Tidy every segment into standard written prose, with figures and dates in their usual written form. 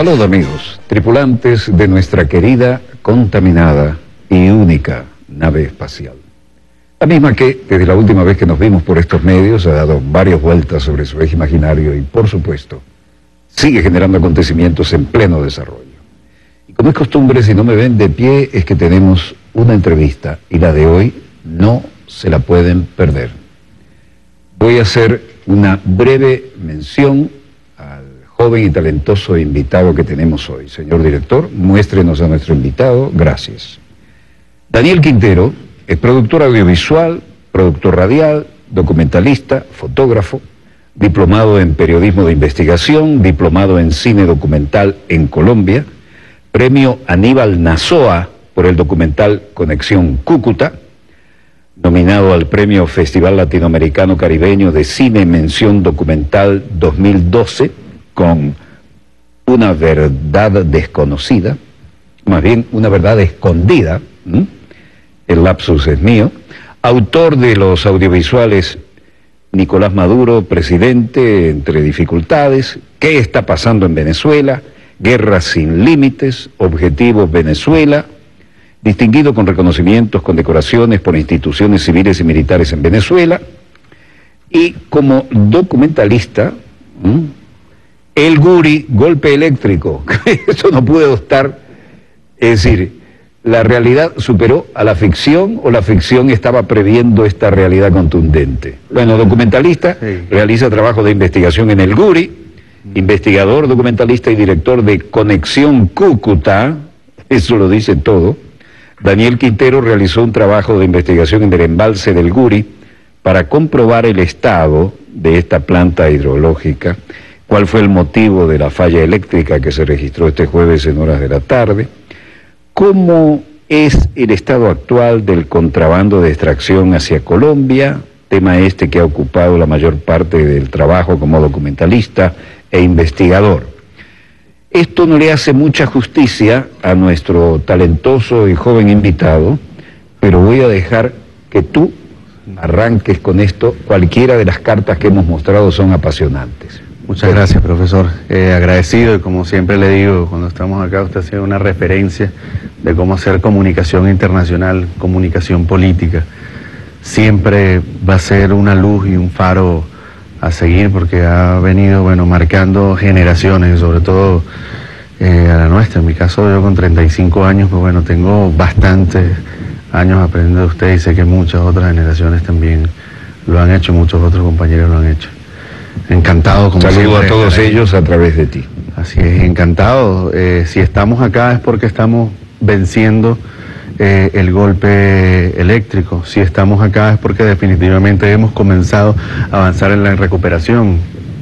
Saludos amigos, tripulantes de nuestra querida, contaminada y única nave espacial. La misma que, desde la última vez que nos vimos por estos medios, ha dado varias vueltas sobre su eje imaginario y, por supuesto, sigue generando acontecimientos en pleno desarrollo. Y como es costumbre, si no me ven de pie, es que tenemos una entrevista, y la de hoy no se la pueden perder. Voy a hacer una breve mención al joven y talentoso invitado que tenemos hoy. Señor director, muéstrenos a nuestro invitado. Gracias. Daniel Quintero es productor audiovisual, productor radial, documentalista, fotógrafo, diplomado en periodismo de investigación, diplomado en cine documental en Colombia, premio Aníbal Nazoa por el documental Conexión Cúcuta, nominado al premio Festival Latinoamericano Caribeño de Cine Mención Documental 2012 con Una Verdad Desconocida, más bien Una Verdad Escondida, el lapsus es mío, autor de los audiovisuales Nicolás Maduro, presidente, entre dificultades, ¿Qué está pasando en Venezuela?, Guerra sin límites, Objetivo Venezuela, distinguido con reconocimientos, condecoraciones por instituciones civiles y militares en Venezuela, y como documentalista, El Guri, Golpe Eléctrico. Eso no puede estar, es decir, ¿la realidad superó a la ficción o la ficción estaba previendo esta realidad contundente? Bueno, documentalista, realiza trabajo de investigación en El Guri, investigador, documentalista y director de Conexión Cúcuta, eso lo dice todo. Daniel Quintero realizó un trabajo de investigación en el embalse del Guri para comprobar el estado de esta planta hidrológica, cuál fue el motivo de la falla eléctrica que se registró este jueves en horas de la tarde, cómo es el estado actual del contrabando de extracción hacia Colombia, tema este que ha ocupado la mayor parte del trabajo como documentalista e investigador. Esto no le hace mucha justicia a nuestro talentoso y joven invitado, pero voy a dejar que tú arranques con esto. Cualquiera de las cartas que hemos mostrado son apasionantes. Muchas gracias, profesor. Agradecido, y como siempre le digo, cuando estamos acá, usted ha sido una referencia de cómo hacer comunicación internacional, comunicación política. Siempre va a ser una luz y un faro a seguir, porque ha venido, marcando generaciones, sobre todo a la nuestra. En mi caso, yo con 35 años, pues tengo bastantes años aprendiendo de usted, y sé que muchas otras generaciones también lo han hecho, muchos otros compañeros lo han hecho. Encantado, como siempre. Saludo a todos ellos a través de ti. Así es, encantado. Si estamos acá es porque estamos venciendo el golpe eléctrico. Si estamos acá es porque definitivamente hemos comenzado a avanzar en la recuperación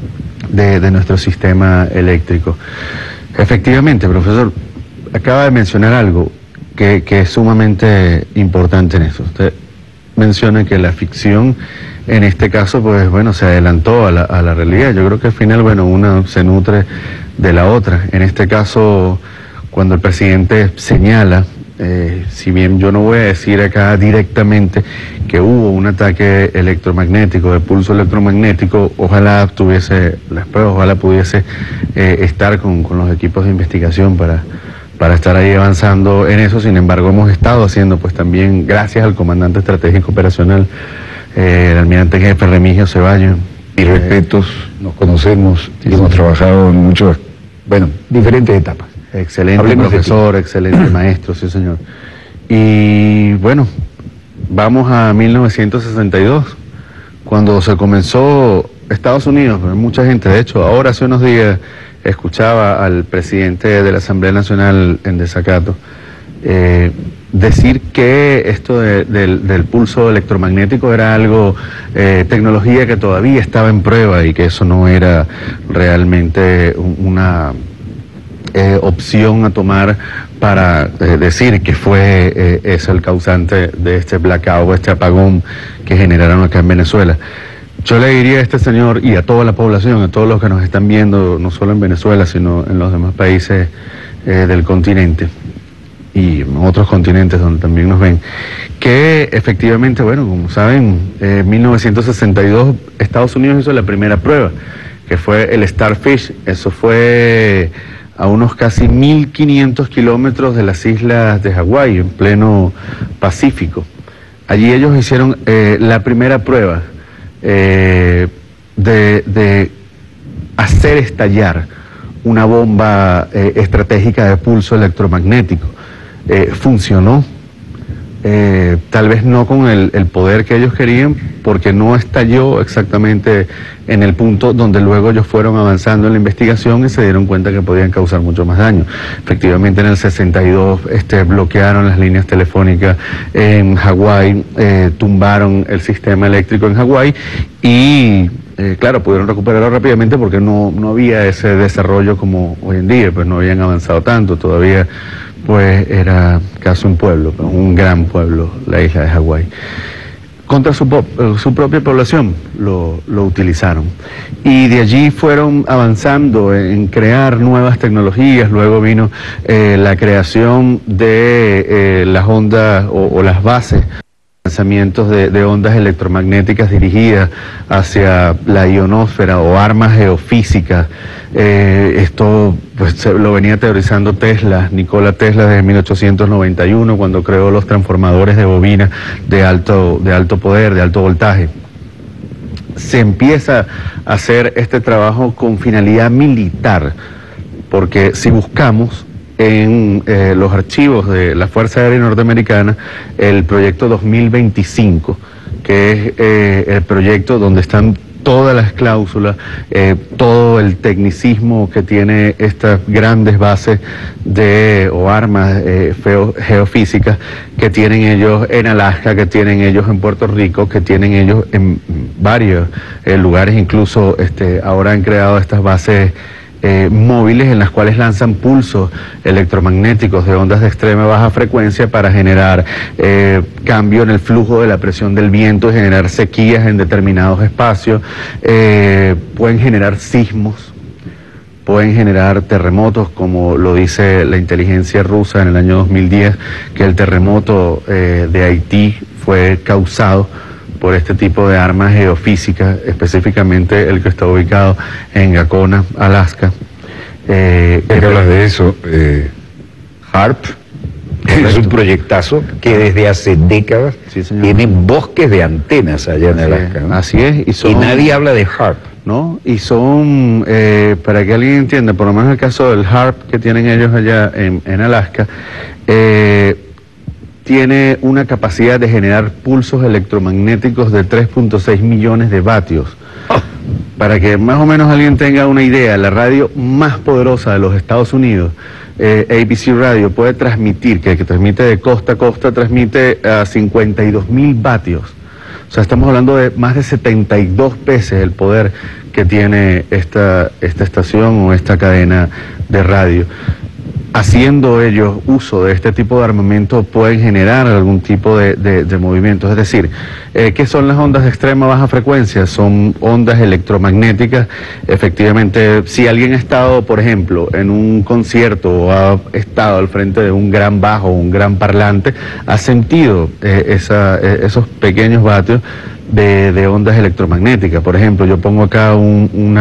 de nuestro sistema eléctrico. Efectivamente, profesor, acaba de mencionar algo que es sumamente importante en eso. Usted menciona que la ficción, en este caso, se adelantó a la realidad. Yo creo que al final, una se nutre de la otra. En este caso, cuando el presidente señala, si bien yo no voy a decir acá directamente que hubo un ataque electromagnético, de pulso electromagnético, ojalá tuviese las pruebas, ojalá pudiese estar con los equipos de investigación para estar ahí avanzando en eso. Sin embargo, hemos estado haciendo, también gracias al comandante estratégico operacional, el almirante jefe Remigio Ceballos. Y respetos, nos conocemos y hemos trabajado en muchas, diferentes etapas. Excelente. Hablemos profesor, excelente maestro, sí señor. Y vamos a 1962, cuando se comenzó Estados Unidos. Mucha gente, de hecho, ahora hace unos días escuchaba al presidente de la Asamblea Nacional en desacato decir que esto del pulso electromagnético era algo, tecnología que todavía estaba en prueba, y que eso no era realmente una opción a tomar para decir que fue ese el causante de este blackout, este apagón que generaron acá en Venezuela. Yo le diría a este señor y a toda la población, a todos los que nos están viendo, no solo en Venezuela, sino en los demás países del continente y en otros continentes donde también nos ven, que efectivamente, como saben, en 1962 Estados Unidos hizo la primera prueba, que fue el Starfish. Eso fue a unos casi 1.500 kilómetros de las islas de Hawái, en pleno Pacífico. Allí ellos hicieron la primera prueba de hacer estallar una bomba estratégica de pulso electromagnético. Funcionó. Tal vez no con el poder que ellos querían, porque no estalló exactamente en el punto donde luego ellos fueron avanzando en la investigación y se dieron cuenta que podían causar mucho más daño. Efectivamente, en el 62 bloquearon las líneas telefónicas en Hawái, tumbaron el sistema eléctrico en Hawái y claro, pudieron recuperarlo rápidamente porque no había ese desarrollo como hoy en día, pues no habían avanzado tanto todavía. Pues era casi un pueblo, un gran pueblo, la isla de Hawái. Contra su propia población lo utilizaron. Y de allí fueron avanzando en crear nuevas tecnologías. Luego vino la creación de las ondas o las bases, lanzamientos de ondas electromagnéticas dirigidas hacia la ionosfera o armas geofísicas. Esto pues lo venía teorizando Nikola Tesla, desde 1891, cuando creó los transformadores de bobina de alto poder, de alto voltaje. Se empieza a hacer este trabajo con finalidad militar, porque si buscamos en los archivos de la Fuerza Aérea Norteamericana el proyecto 2025, que es el proyecto donde están todas las cláusulas, todo el tecnicismo que tiene estas grandes bases o armas geofísicas que tienen ellos en Alaska, que tienen ellos en Puerto Rico, que tienen ellos en varios lugares. Incluso ahora han creado estas bases móviles en las cuales lanzan pulsos electromagnéticos de ondas de extrema y baja frecuencia para generar cambio en el flujo de la presión del viento, generar sequías en determinados espacios, pueden generar sismos, pueden generar terremotos, como lo dice la inteligencia rusa en el año 2010, que el terremoto de Haití fue causado por este tipo de armas geofísicas, específicamente el que está ubicado en Gacona, Alaska. ¿Qué hablas de eso? HARP es un proyectazo que desde hace décadas tiene bosques de antenas allá en Alaska, ¿no? Así es. Y nadie habla de HARP, ¿no? Y son, para que alguien entienda, por lo menos el caso del HARP que tienen ellos allá en Alaska, tiene una capacidad de generar pulsos electromagnéticos de 3.6 millones de vatios. Para que más o menos alguien tenga una idea, la radio más poderosa de los Estados Unidos, ABC Radio, puede transmitir, que transmite de costa a costa, transmite a 52.000 vatios. O sea, estamos hablando de más de 72 veces el poder que tiene esta estación o esta cadena de radio. Haciendo ellos uso de este tipo de armamento pueden generar algún tipo de movimiento. Es decir, ¿qué son las ondas de extrema baja frecuencia? Son ondas electromagnéticas. Efectivamente, si alguien ha estado, por ejemplo, en un concierto o ha estado al frente de un gran bajo o un gran parlante, ha sentido esos pequeños vatios de ondas electromagnéticas. Por ejemplo, yo pongo acá un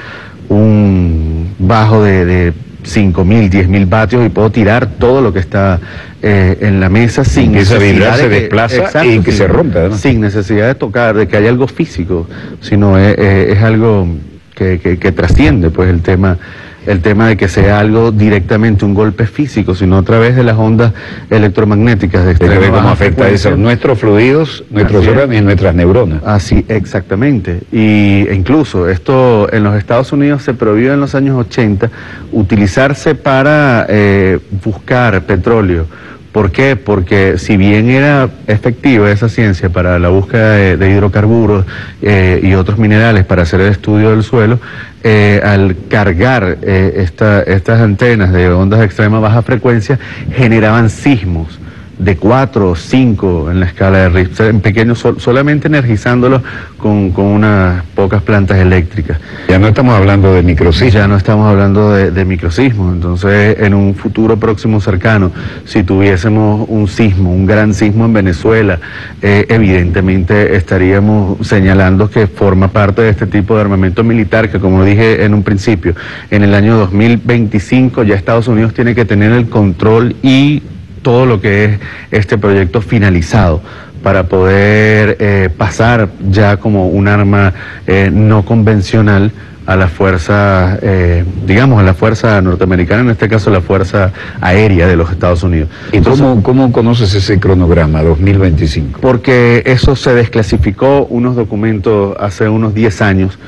bajo de 5.000, 10.000 vatios y puedo tirar todo lo que está en la mesa sin necesidad de se desplaza y que se rompa, además. Sin necesidad de tocar, de que haya algo físico, sino es algo que trasciende pues el tema de que sea algo directamente un golpe físico, sino a través de las ondas electromagnéticas de extrema baja frecuencia. ¿Cómo afecta eso? Nuestros fluidos, nuestros órganos y nuestras neuronas. Así, exactamente. Y incluso esto en los Estados Unidos se prohibió en los años 80 utilizarse para buscar petróleo. ¿Por qué? Porque si bien era efectiva esa ciencia para la búsqueda de hidrocarburos y otros minerales para hacer el estudio del suelo, al cargar estas antenas de ondas de extrema baja frecuencia generaban sismos de 4 o 5 en la escala de Richter, en pequeños, solamente energizándolos con unas pocas plantas eléctricas. Ya no estamos hablando de microsismos. Ya no estamos hablando de microsismos. Entonces, en un futuro próximo cercano, si tuviésemos un sismo, un gran sismo en Venezuela, evidentemente estaríamos señalando que forma parte de este tipo de armamento militar que, como dije en un principio, en el año 2025 ya Estados Unidos tiene que tener el control y todo lo que es este proyecto finalizado para poder pasar ya como un arma no convencional a la fuerza, digamos, a la fuerza norteamericana, en este caso la fuerza aérea de los Estados Unidos. ¿Y cómo conoces ese cronograma, 2025? Porque eso se desclasificó unos documentos hace unos 10 años,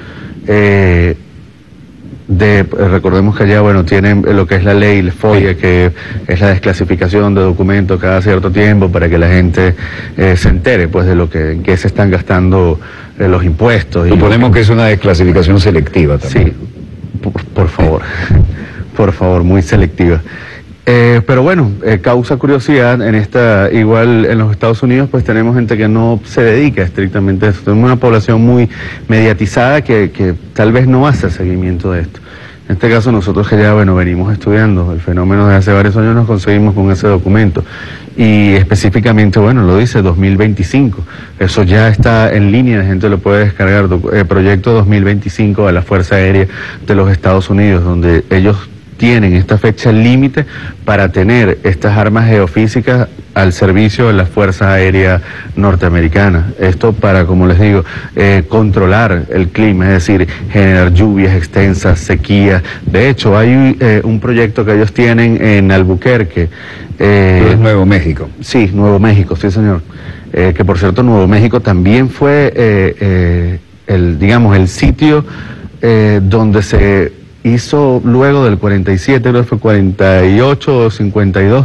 recordemos que allá, bueno, tienen lo que es la ley, el FOIA, que es la desclasificación de documentos cada cierto tiempo para que la gente se entere, pues, de en qué se están gastando los impuestos. Suponemos que es una desclasificación selectiva también. Sí, por favor, por favor, muy selectiva. Pero bueno, causa curiosidad igual en los Estados Unidos, pues tenemos gente que no se dedica estrictamente a eso. Tenemos una población muy mediatizada que tal vez no hace seguimiento de esto. En este caso nosotros que ya, bueno, venimos estudiando el fenómeno desde hace varios años, nos conseguimos con ese documento. Y específicamente, bueno, lo dice 2025. Eso ya está en línea, la gente lo puede descargar, proyecto 2025 de la Fuerza Aérea de los Estados Unidos, donde ellos tienen esta fecha límite para tener estas armas geofísicas al servicio de la Fuerza Aérea Norteamericana. Esto para, como les digo, controlar el clima, es decir, generar lluvias extensas, sequías. De hecho, hay un proyecto que ellos tienen en Albuquerque. Es Nuevo México. Sí, Nuevo México, sí señor. Que por cierto, Nuevo México también fue el sitio donde se hizo luego del 47, creo que fue 48 o 52,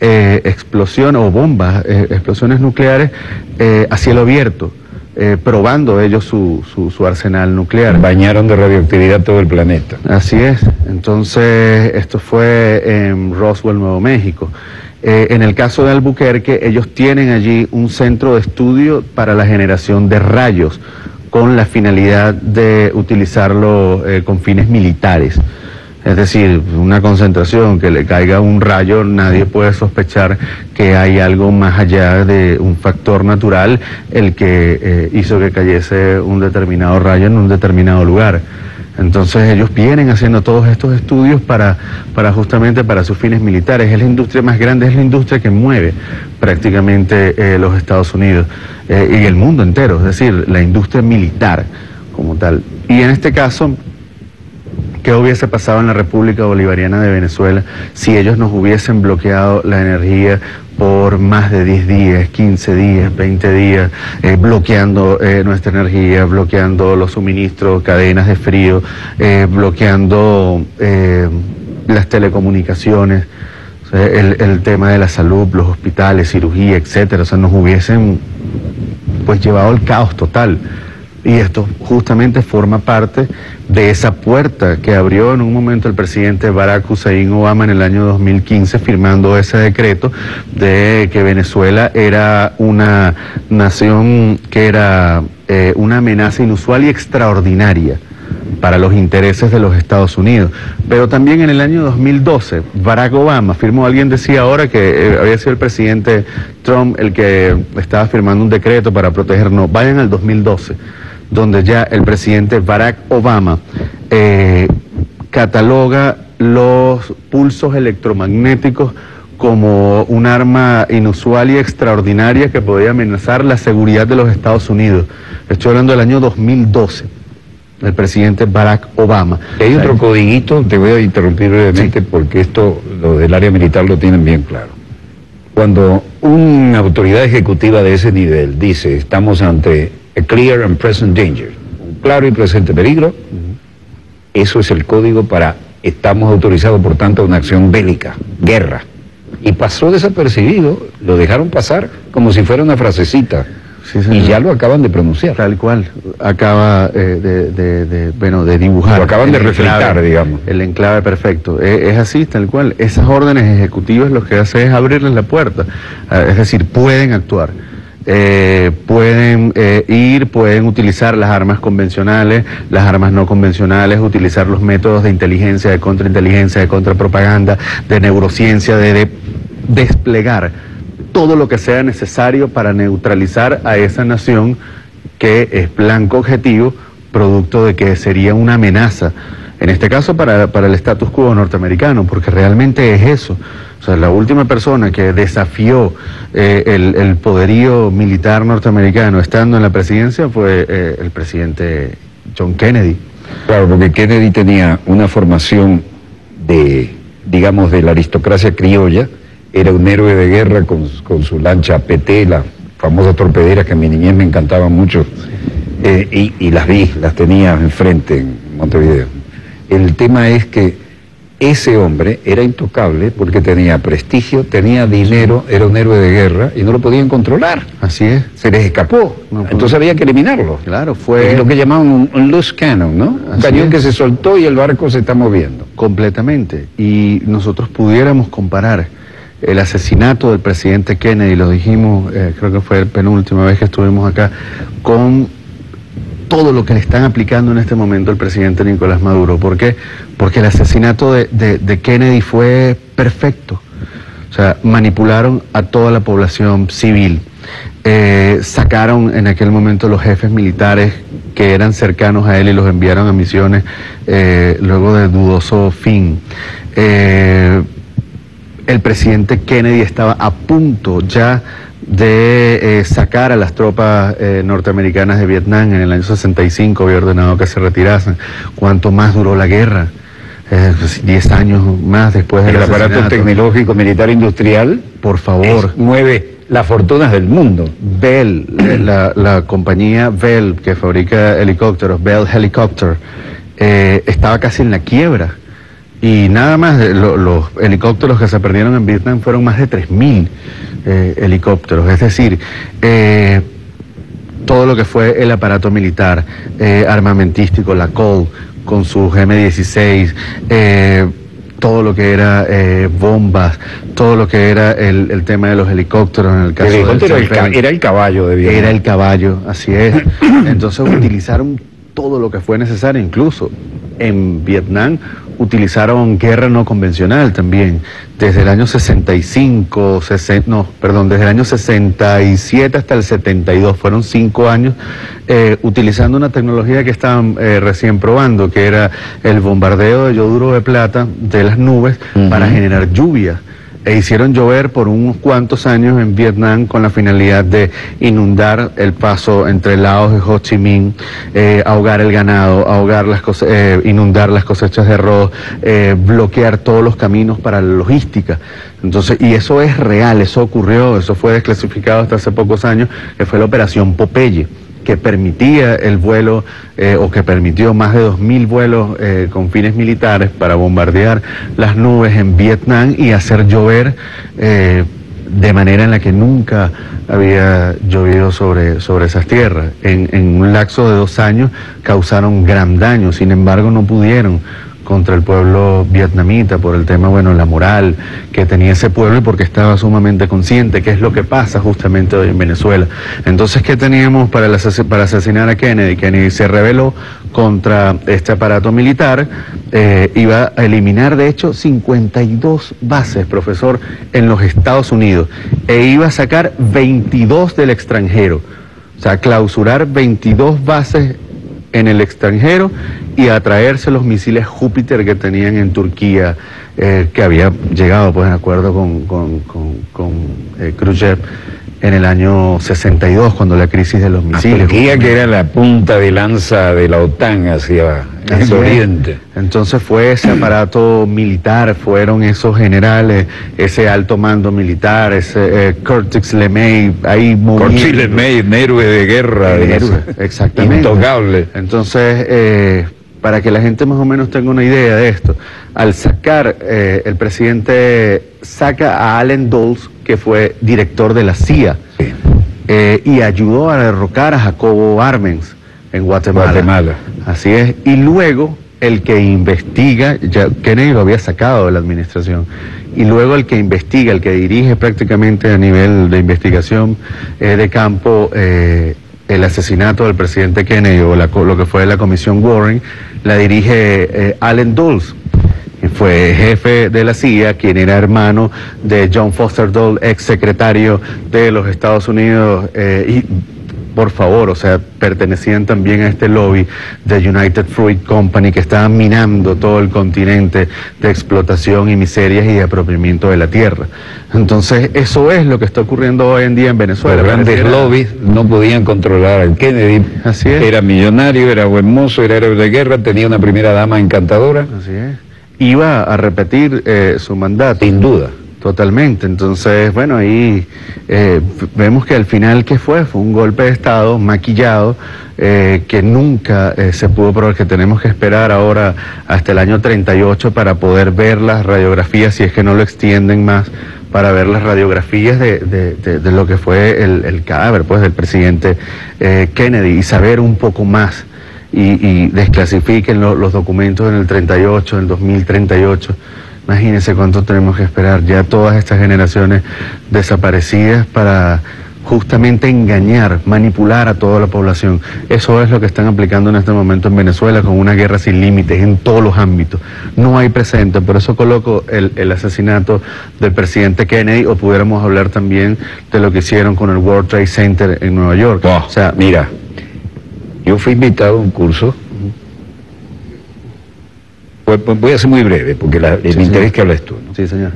explosiones nucleares a cielo abierto, probando ellos su arsenal nuclear. Bañaron de radioactividad todo el planeta. Así es. Entonces, esto fue en Roswell, Nuevo México. En el caso de Albuquerque, ellos tienen allí un centro de estudio para la generación de rayos, con la finalidad de utilizarlo con fines militares. Es decir, una concentración, que le caiga un rayo, nadie puede sospechar que hay algo más allá de un factor natural el que hizo que cayese un determinado rayo en un determinado lugar. Entonces ellos vienen haciendo todos estos estudios para justamente para sus fines militares. Es la industria más grande, es la industria que mueve prácticamente los Estados Unidos y el mundo entero, es decir, la industria militar como tal. Y en este caso, ¿qué hubiese pasado en la República Bolivariana de Venezuela si ellos nos hubiesen bloqueado la energía por más de 10 días, 15 días, 20 días, bloqueando nuestra energía, bloqueando los suministros, cadenas de frío, bloqueando las telecomunicaciones, o sea, el tema de la salud, los hospitales, cirugía, etcétera? O sea, nos hubiesen pues llevado al caos total. Y esto justamente forma parte de esa puerta que abrió en un momento el presidente Barack Hussein Obama en el año 2015, firmando ese decreto de que Venezuela era una nación que era una amenaza inusual y extraordinaria para los intereses de los Estados Unidos. Pero también en el año 2012, Barack Obama firmó, alguien decía ahora que había sido el presidente Trump el que estaba firmando un decreto para protegernos. Vayan al 2012. Donde ya el presidente Barack Obama cataloga los pulsos electromagnéticos como un arma inusual y extraordinaria que podía amenazar la seguridad de los Estados Unidos. Estoy hablando del año 2012, el presidente Barack Obama. Hay otro codiguito, te voy a interrumpir brevemente, sí, porque esto, lo del área militar lo tienen bien claro. Cuando una autoridad ejecutiva de ese nivel dice, estamos ante a clear and present danger, un claro y presente peligro, eso es el código para estamos autorizados por tanto a una acción bélica, guerra. Y pasó desapercibido, lo dejaron pasar como si fuera una frasecita. Sí, señor. Y ya lo acaban de pronunciar. Tal cual, acaba de dibujar. Lo acaban de reflejar, digamos. El enclave perfecto. Es así, tal cual. Esas órdenes ejecutivas lo que hace es abrirles la puerta. Es decir, pueden actuar. Pueden ir, pueden utilizar las armas convencionales, las armas no convencionales, utilizar los métodos de inteligencia, de contrainteligencia, de contrapropaganda, de neurociencia, de desplegar todo lo que sea necesario para neutralizar a esa nación que es blanco objetivo, producto de que sería una amenaza, en este caso para el status quo norteamericano, porque realmente es eso. O sea, la última persona que desafió el poderío militar norteamericano estando en la presidencia fue el presidente John Kennedy. Claro, porque Kennedy tenía una formación digamos, de la aristocracia criolla, era un héroe de guerra con su lancha PT, la famosa torpedera que en mi niñez me encantaba mucho, y las tenía enfrente en Montevideo. El tema es que ese hombre era intocable porque tenía prestigio, tenía dinero, era un héroe de guerra y no lo podían controlar. Así es. Se les escapó. No, entonces había que eliminarlo. Claro, fue... Es lo que llamaban un loose cannon, ¿no? Un cañón que se soltó y el barco se está moviendo. Completamente. Y nosotros pudiéramos comparar el asesinato del presidente Kennedy, lo dijimos, creo que fue la penúltima vez que estuvimos acá, con todo lo que le están aplicando en este momento al presidente Nicolás Maduro. ¿Por qué? Porque el asesinato de Kennedy fue perfecto. O sea, manipularon a toda la población civil. Sacaron en aquel momento los jefes militares que eran cercanos a él y los enviaron a misiones luego de dudoso fin. El presidente Kennedy estaba a punto ya de sacar a las tropas norteamericanas de Vietnam. En el año 65 había ordenado que se retirasen. ¿Cuánto más duró la guerra? 10 años más después del asesinato. El aparato tecnológico militar industrial, por favor, mueve las fortunas del mundo. Bell, la compañía Bell que fabrica helicópteros, Bell Helicopter, estaba casi en la quiebra. Y nada más, los helicópteros que se perdieron en Vietnam fueron más de 3.000 helicópteros. Es decir, todo lo que fue el aparato militar, armamentístico, la Colt, con sus M16, todo lo que era bombas, todo lo que era el tema de los helicópteros, en el caso era el caballo de Vietnam. Era el caballo, así es. Entonces utilizaron todo lo que fue necesario, incluso en Vietnam utilizaron guerra no convencional también, desde el año 65, desde el año 67 hasta el 72, fueron 5 años utilizando una tecnología que estaban recién probando, que era el bombardeo de yoduro de plata de las nubes para generar lluvia. E hicieron llover por unos cuantos años en Vietnam con la finalidad de inundar el paso entre Laos y Ho Chi Minh, ahogar el ganado, inundar las cosechas de arroz, bloquear todos los caminos para la logística. Entonces, y eso es real, eso ocurrió, eso fue desclasificado hasta hace pocos años, que fue la Operación Popeye, que permitía el vuelo, o que permitió más de 2.000 vuelos con fines militares para bombardear las nubes en Vietnam y hacer llover de manera en la que nunca había llovido sobre esas tierras. En un lapso de 2 años causaron gran daño, sin embargo no pudieron contra el pueblo vietnamita por el tema, la moral que tenía ese pueblo y porque estaba sumamente consciente, que es lo que pasa justamente hoy en Venezuela. Entonces, ¿qué teníamos para asesinar a Kennedy? Kennedy se rebeló contra este aparato militar, iba a eliminar de hecho 52 bases, profesor, en los Estados Unidos, e iba a sacar 22 del extranjero, o sea, clausurar 22 bases en el extranjero y a traerse los misiles Júpiter que tenían en Turquía, que había llegado pues en acuerdo con Khrushchev en el año 62, cuando la crisis de los misiles. Turquía, que era la punta de lanza de la OTAN hacia el oriente. Entonces fue ese aparato militar, fueron esos generales, ese alto mando militar, ese Curtis LeMay, ahí moviendo. Curtis LeMay, un héroe de guerra. Exactamente. Intocable. Entonces, para que la gente más o menos tenga una idea de esto, al sacar, el presidente saca a Allen Dulles, que fue director de la CIA, y ayudó a derrocar a Jacobo Arbenz en Guatemala. Así es. Y luego el que investiga, ya Kennedy lo había sacado de la administración, y luego el que investiga, el que dirige prácticamente a nivel de investigación de campo el asesinato del presidente Kennedy, o lo que fue la comisión Warren, la dirige Allen Dulles. Fue jefe de la CIA, quien era hermano de John Foster Dole, ex secretario de los Estados Unidos, y por favor, o sea, pertenecían también a este lobby de United Fruit Company, que estaban minando todo el continente de explotación y miserias y de apropiamiento de la tierra. Entonces, eso es lo que está ocurriendo hoy en día en Venezuela. Los grandes lobbies no podían controlar al Kennedy. Así es. Era millonario, era buen mozo, era héroe de guerra, tenía una primera dama encantadora. Así es. Iba a repetir su mandato. Sin duda. Totalmente. Entonces, bueno, ahí vemos que al final, ¿qué fue? Fue un golpe de Estado maquillado que nunca se pudo probar, que tenemos que esperar ahora hasta el año 38 para poder ver las radiografías, si es que no lo extienden más, para ver las radiografías de lo que fue el cadáver, pues, del presidente Kennedy, y saber un poco más. Y desclasifiquen los documentos en el 38, en el 2038. Imagínense cuánto tenemos que esperar, ya todas estas generaciones desaparecidas para justamente engañar, manipular a toda la población. Eso es lo que están aplicando en este momento en Venezuela, con una guerra sin límites en todos los ámbitos. No hay precedente, por eso coloco el asesinato del presidente Kennedy, o pudiéramos hablar también de lo que hicieron con el World Trade Center en Nueva York. Oh, o sea, mira, yo fui invitado a un curso. Pues voy a ser muy breve, porque me interesa que hables tú, ¿no? Sí, señor.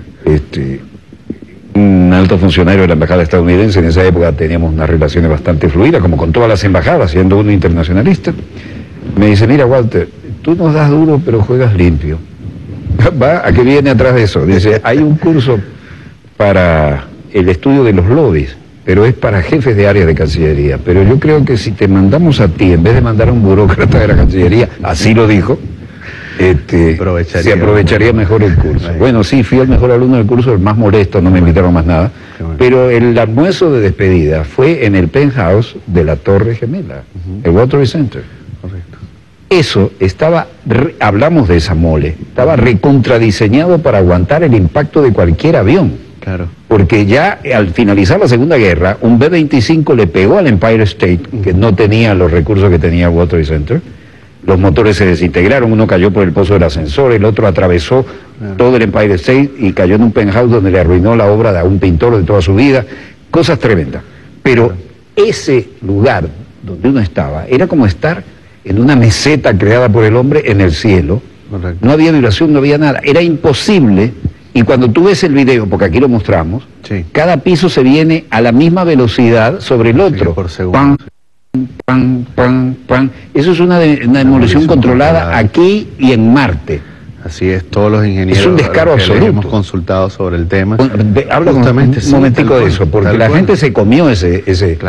Un alto funcionario de la embajada estadounidense, en esa época teníamos unas relaciones bastante fluidas, como con todas las embajadas, siendo uno internacionalista, me dice, mira, Walter, tú nos das duro, pero juegas limpio. ¿Va? ¿A qué viene atrás de eso? Dice, hay un curso para el estudio de los lobbies, pero es para jefes de áreas de Cancillería. Pero yo creo que si te mandamos a ti, en vez de mandar a un burócrata de la Cancillería, así lo dijo, se aprovecharía mejor el curso. Bueno, sí, fui el mejor alumno del curso, el más molesto, no me invitaron más nada. Pero el almuerzo de despedida fue en el penthouse de la Torre Gemela, el World Trade Center. Correcto. Eso estaba, hablamos de esa mole, estaba recontradiseñado para aguantar el impacto de cualquier avión. Claro. Porque ya al finalizar la Segunda Guerra, un B-25 le pegó al Empire State, que no tenía los recursos que tenía World Trade Center. Los motores se desintegraron, uno cayó por el pozo del ascensor, el otro atravesó todo el Empire State y cayó en un penthouse donde le arruinó la obra de un pintor de toda su vida. Cosas tremendas. Pero ese lugar donde uno estaba era como estar en una meseta creada por el hombre en el cielo. Correcto. No había vibración, no había nada. Era imposible. Y cuando tú ves el video, porque aquí lo mostramos, sí, cada piso se viene a la misma velocidad sobre el otro. Sí, por segundo. Pam, pam, pam. Eso es una demolición controlada aquí y en Marte. Así es, todos los ingenieros. Es un descaro absoluto. Hemos consultado sobre el tema. Habla justamente un momentico de eso, porque la gente se comió ese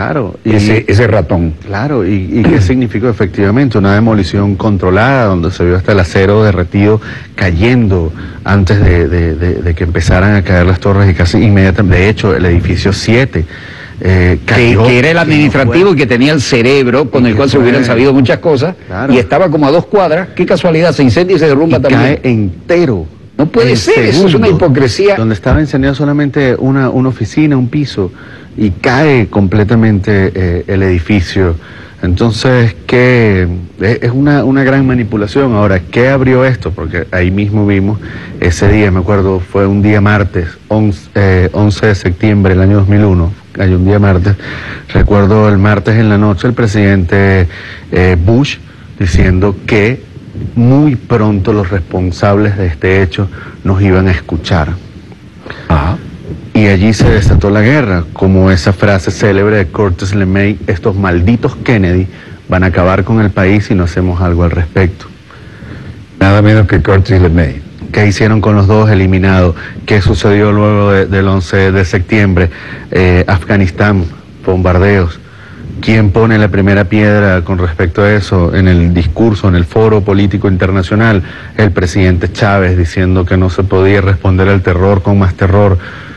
ratón. Claro, y qué significó efectivamente una demolición controlada, donde se vio hasta el acero derretido cayendo antes de que empezaran a caer las torres, y casi inmediatamente. De hecho, el edificio 7 que era el administrativo y que tenía el cerebro con el cual se hubieran sabido muchas cosas, claro, y estaba como a 2 cuadras. Qué casualidad, se incendia y se derrumba también. Cae entero. No puede ser, eso es una hipocresía. Donde estaba incendiada solamente una oficina, un piso, y cae completamente el edificio. Entonces, ¿qué? Es una gran manipulación. Ahora, ¿qué abrió esto? Porque ahí mismo vimos, ese día, me acuerdo, fue un día martes, 11 de septiembre del año 2001, hay un día martes. Recuerdo el martes en la noche el presidente Bush diciendo que muy pronto los responsables de este hecho nos iban a escuchar. Ajá. Y allí se desató la guerra, como esa frase célebre de Curtis LeMay: estos malditos Kennedy van a acabar con el país si no hacemos algo al respecto. Nada menos que Curtis LeMay. ¿Qué hicieron con los dos eliminados? ¿Qué sucedió luego del 11 de septiembre? Afganistán, bombardeos. ¿Quién pone la primera piedra con respecto a eso en el discurso, en el foro político internacional? El presidente Chávez, diciendo que no se podía responder al terror con más terror.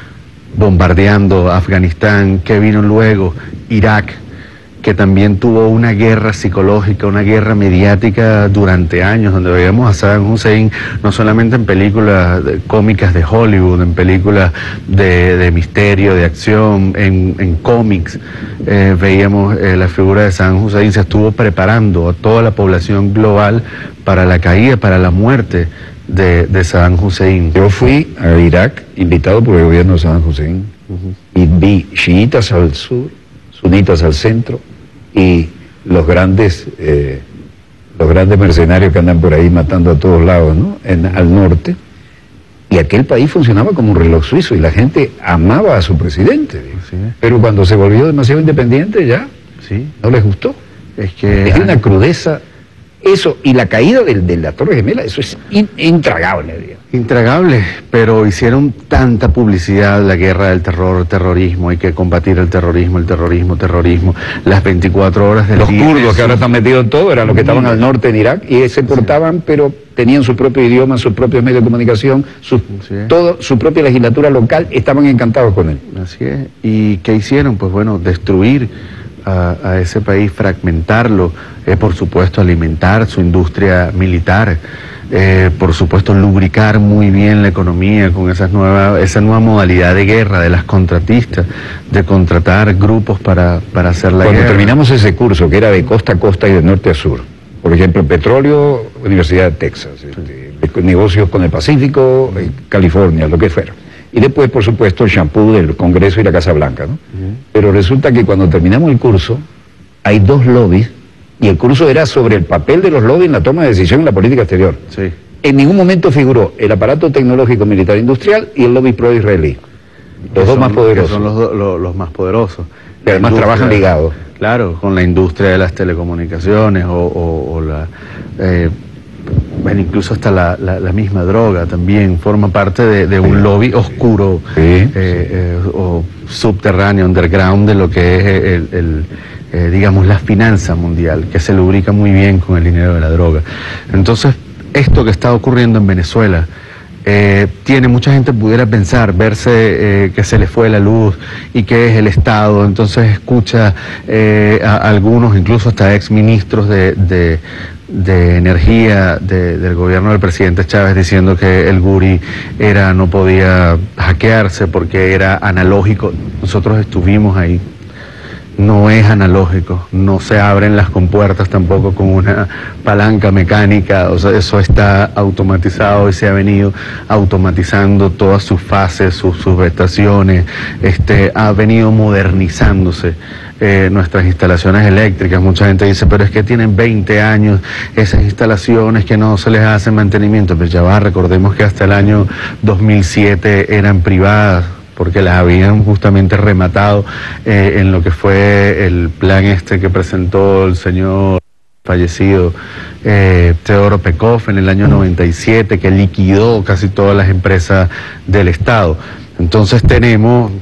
bombardeando Afganistán, que vino luego Irak, que también tuvo una guerra psicológica, una guerra mediática durante años, donde veíamos a Saddam Hussein no solamente en películas cómicas de Hollywood, en películas de misterio, de acción, en cómics, veíamos la figura de Saddam Hussein. Se estuvo preparando a toda la población global para la caída, para la muerte de Saddam Hussein. Yo fui a Irak invitado por el gobierno de Saddam Hussein y vi chiitas al sur, sunitas al centro y los grandes mercenarios que andan por ahí matando a todos lados, ¿no? Al norte. Y aquel país funcionaba como un reloj suizo y la gente amaba a su presidente. Sí. Pero cuando se volvió demasiado independiente ya no les gustó. Es que Es una crudeza. Eso, y la caída de la Torre Gemela, eso es intragable, digamos. intragable, pero hicieron tanta publicidad, la guerra del terror, terrorismo, hay que combatir el terrorismo, terrorismo, las 24 horas del Los día. kurdos que ahora están metidos en todo eran los que estaban al norte en Irak y se portaban, pero tenían su propio idioma, sus propios medios de comunicación, su propia legislatura local, estaban encantados con él. Así es. ¿Y qué hicieron? Pues bueno, destruir a ese país, fragmentarlo, por supuesto alimentar su industria militar, por supuesto lubricar muy bien la economía con esa nueva modalidad de guerra de las contratistas, de contratar grupos para hacer la guerra. Cuando terminamos ese curso, que era de costa a costa y de norte a sur, por ejemplo, petróleo, Universidad de Texas, negocios con el Pacífico, California, lo que fuera. Y después, por supuesto, el champú del Congreso y la Casa Blanca, ¿no? Pero resulta que cuando terminamos el curso, hay dos lobbies, y el curso era sobre el papel de los lobbies en la toma de decisión en la política exterior. Sí. En ningún momento figuró el aparato tecnológico militar industrial y el lobby pro-israelí. Los dos más poderosos. Que son los más poderosos. Que además trabajan ligados. Claro, con la industria de las telecomunicaciones bueno, incluso hasta la misma droga también forma parte de un lobby oscuro, o subterráneo, underground, de lo que es digamos, la finanza mundial, que se lubrica muy bien con el dinero de la droga. Entonces, esto que está ocurriendo en Venezuela, mucha gente pudiera pensar, verse que se le fue la luz y que es el Estado, entonces escucha a algunos, incluso hasta exministros de energía del gobierno del presidente Chávez, diciendo que el Guri no podía hackearse porque era analógico. Nosotros estuvimos ahí. No es analógico, no se abren las compuertas tampoco con una palanca mecánica, o sea, eso está automatizado y se ha venido automatizando todas sus fases, sus estaciones, ha venido modernizándose nuestras instalaciones eléctricas. Mucha gente dice, pero es que tienen 20 años esas instalaciones, que no se les hace mantenimiento. Pero ya va, recordemos que hasta el año 2007 eran privadas, porque las habían justamente rematado en lo que fue el plan que presentó el señor fallecido Teodoro Pekov en el año 97, que liquidó casi todas las empresas del Estado. Entonces tenemos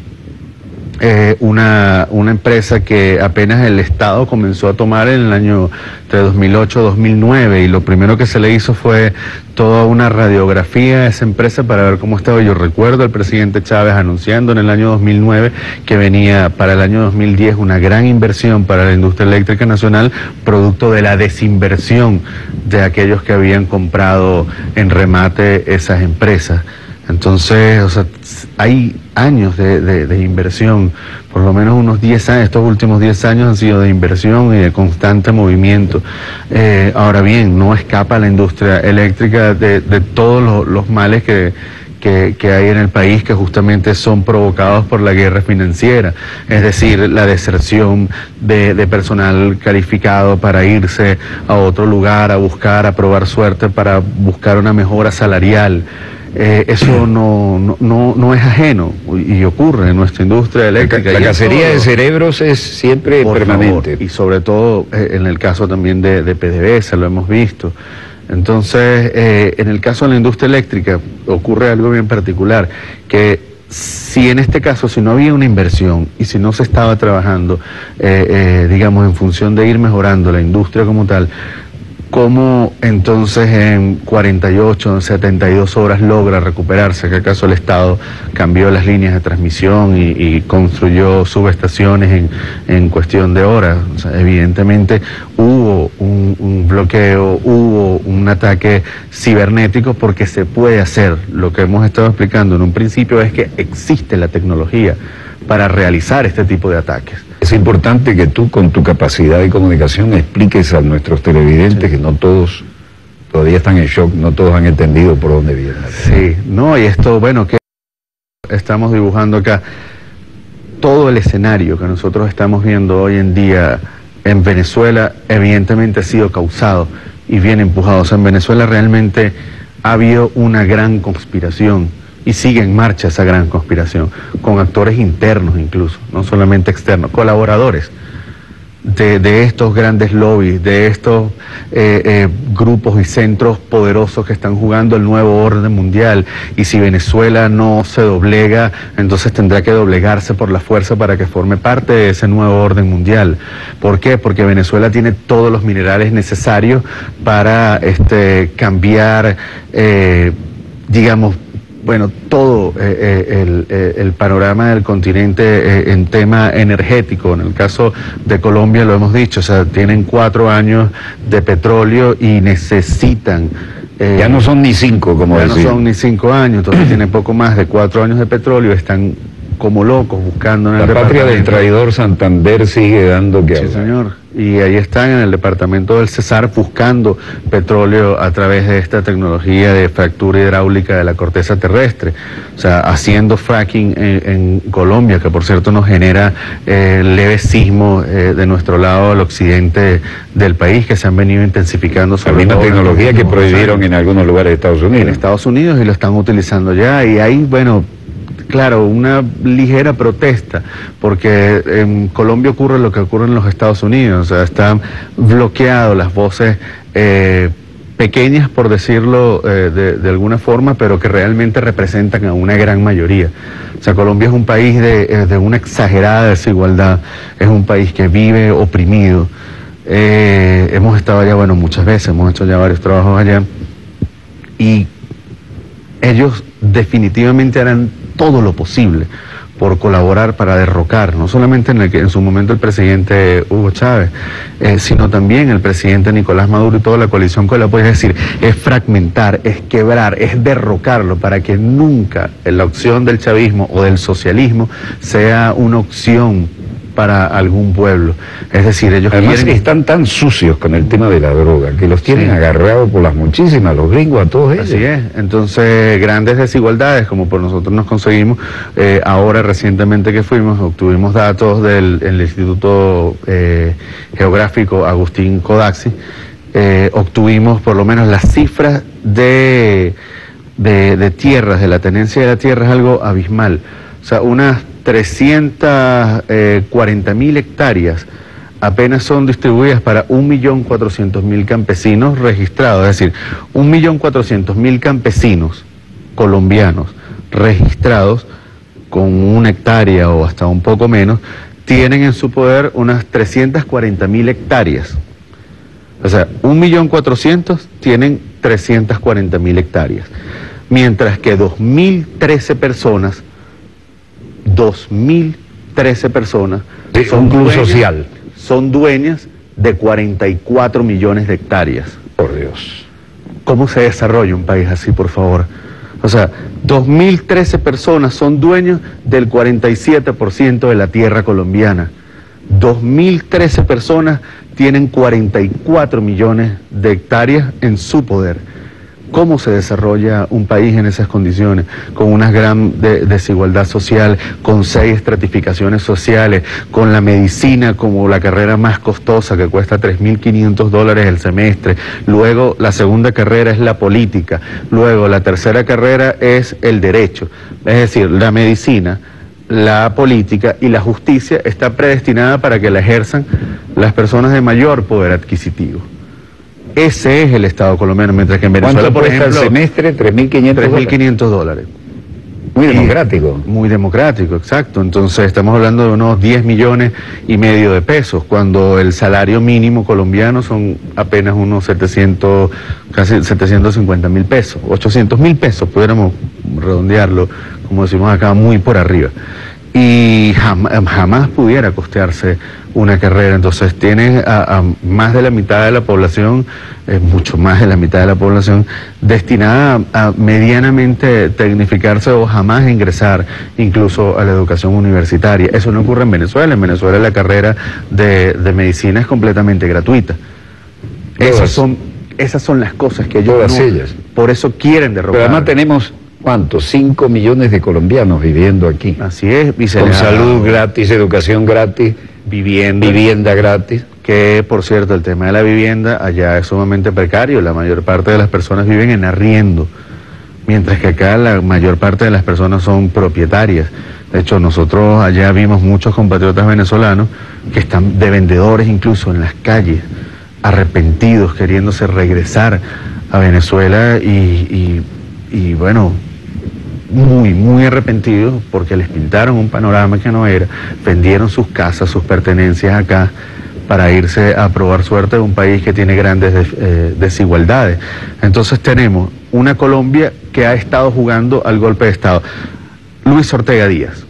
una empresa que apenas el Estado comenzó a tomar en el año entre 2008 y 2009, y lo primero que se le hizo fue toda una radiografía a esa empresa para ver cómo estaba. Yo recuerdo al presidente Chávez anunciando en el año 2009 que venía para el año 2010 una gran inversión para la industria eléctrica nacional, producto de la desinversión de aquellos que habían comprado en remate esas empresas. Entonces, o sea, hay años de inversión, por lo menos unos 10 años, estos últimos 10 años han sido de inversión y de constante movimiento. Ahora bien, no escapa la industria eléctrica de todos los males que hay en el país, que justamente son provocados por la guerra financiera, es decir, la deserción de personal calificado para irse a otro lugar a probar suerte, para buscar una mejora salarial. Eso no es ajeno y ocurre en nuestra industria eléctrica. La cacería de cerebros es siempre permanente. Y sobre todo en el caso también de PDVSA, lo hemos visto. Entonces, en el caso de la industria eléctrica ocurre algo bien particular, que si en este caso, si no había una inversión y si no se estaba trabajando, digamos, en función de ir mejorando la industria como tal, ¿cómo entonces en 48, 72 horas logra recuperarse? ¿Que acaso el Estado cambió las líneas de transmisión y construyó subestaciones en cuestión de horas? O sea, evidentemente hubo un bloqueo, hubo un ataque cibernético, porque se puede hacer. Lo que hemos estado explicando en un principio es que existe la tecnología para realizar este tipo de ataques. Es importante que tú, con tu capacidad de comunicación, expliques a nuestros televidentes, sí, que no todos todavía están en shock, no todos han entendido por dónde viene. Sí, no, y esto, bueno, que estamos dibujando acá, todo el escenario que nosotros estamos viendo hoy en día en Venezuela, evidentemente ha sido causado y bien empujado. O sea, en Venezuela realmente ha habido una gran conspiración, y sigue en marcha esa gran conspiración, con actores internos incluso, no solamente externos, colaboradores de estos grandes lobbies, de estos grupos y centros poderosos que están jugando el nuevo orden mundial. Y si Venezuela no se doblega, entonces tendrá que doblegarse por la fuerza para que forme parte de ese nuevo orden mundial. ¿Por qué? Porque Venezuela tiene todos los minerales necesarios para cambiar, digamos, bueno, todo el panorama del continente en tema energético. En el caso de Colombia lo hemos dicho, o sea, tienen 4 años de petróleo y necesitan... ya no son ni 5, como decir. Ya no son ni 5 años, entonces tienen poco más de 4 años de petróleo, están como locos buscando en el La patria del traidor Santander sigue dando que hablar. Sí, señor. Y ahí están en el departamento del Cesar buscando petróleo a través de esta tecnología de fractura hidráulica de la corteza terrestre. O sea, haciendo fracking en Colombia, que por cierto nos genera leves sismos de nuestro lado al occidente del país, que se han venido intensificando. La misma tecnología que prohibieron en algunos lugares de Estados Unidos. En Estados Unidos, y lo están utilizando ya. Y ahí, bueno, claro, una ligera protesta, porque en Colombia ocurre lo que ocurre en los Estados Unidos. O sea, están bloqueadas las voces pequeñas, por decirlo de alguna forma, pero que realmente representan a una gran mayoría. O sea, Colombia es un país de una exagerada desigualdad, es un país que vive oprimido. Hemos estado allá, bueno, muchas veces, hemos hecho ya varios trabajos allá, y ellos definitivamente harán todo lo posible por colaborar para derrocar, no solamente en su momento el presidente Hugo Chávez, sino también el presidente Nicolás Maduro y toda la coalición con el apoyo. Es decir, es fragmentar, es quebrar, es derrocarlo, para que nunca la opción del chavismo o del socialismo sea una opción para algún pueblo. Es decir, ellos además están tan sucios con el tema de la droga, que los tienen agarrados por las muchísimas, los gringos, a todos ellos. Así es. Entonces, grandes desigualdades, como por nosotros nos conseguimos, ahora recientemente que fuimos, obtuvimos datos del Instituto Geográfico Agustín Codazzi, obtuvimos por lo menos las cifras de tierras, de la tenencia de la tierra, es algo abismal. O sea, unas 340.000 hectáreas apenas son distribuidas para 1.400.000 campesinos registrados. Es decir, 1.400.000 campesinos colombianos registrados con 1 hectárea o hasta un poco menos, tienen en su poder unas 340.000 hectáreas. O sea, 1.400.000 tienen 340.000 hectáreas. Mientras que 2.013 personas son un club social, son dueñas de 44 millones de hectáreas. Por Dios. ¿Cómo se desarrolla un país así, por favor? O sea, 2.013 personas son dueños del 47% de la tierra colombiana. 2.013 personas tienen 44 millones de hectáreas en su poder. ¿Cómo se desarrolla un país en esas condiciones? Con una gran desigualdad social, con 6 estratificaciones sociales, con la medicina como la carrera más costosa, que cuesta $3.500 el semestre. Luego la segunda carrera es la política. Luego la tercera carrera es el derecho. Es decir, la medicina, la política y la justicia está predestinada para que la ejerzan las personas de mayor poder adquisitivo. Ese es el Estado colombiano, mientras que en Venezuela, por ejemplo, el semestre? $3.500. $3.500. Muy democrático. Muy democrático, exacto. Entonces estamos hablando de unos 10 millones y medio de pesos, cuando el salario mínimo colombiano son apenas unos 700, casi 750.000 pesos, 800.000 pesos, pudiéramos redondearlo, como decimos acá, muy por arriba. Y jamás pudiera costearse una carrera. Entonces tienes a más de la mitad de la población, mucho más de la mitad de la población, destinada a medianamente tecnificarse o jamás ingresar incluso a la educación universitaria. Eso no ocurre en Venezuela. En Venezuela la carrera de medicina es completamente gratuita. Esas son las cosas que ellos todas ellas. Por eso quieren derrocar. Pero además tenemos... ¿Cuántos? 5 millones de colombianos viviendo aquí. Así es. Con salud gratis, educación gratis, vivienda gratis. Que, por cierto, el tema de la vivienda allá es sumamente precario. La mayor parte de las personas viven en arriendo, mientras que acá la mayor parte de las personas son propietarias. De hecho, nosotros allá vimos muchos compatriotas venezolanos que están de vendedores incluso en las calles, arrepentidos, queriéndose regresar a Venezuela y bueno... muy arrepentidos porque les pintaron un panorama que no era, vendieron sus casas, sus pertenencias acá para irse a probar suerte de un país que tiene grandes desigualdades. Entonces tenemos una Colombia que ha estado jugando al golpe de Estado. Luis Ortega Díaz,